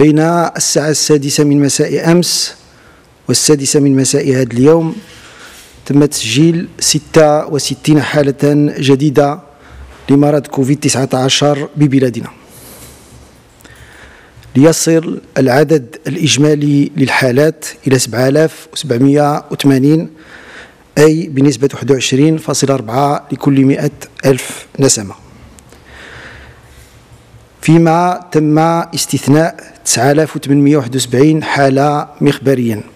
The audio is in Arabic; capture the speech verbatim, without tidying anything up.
بين الساعة السادسة من مساء أمس والسادسة من مساء هذا اليوم تم تسجيل ستة وستين حالة جديدة لمرض كوفيد تسعة عشر ببلادنا، ليصل العدد الإجمالي للحالات إلى سبعة آلاف وسبعمائة وثمانين، أي بنسبة واحد وعشرين فاصلة أربعة لكل مئة ألف نسمة، فيما تم استثناء تسعة آلاف وثمانمائة وواحد وسبعين حالة مخبريا.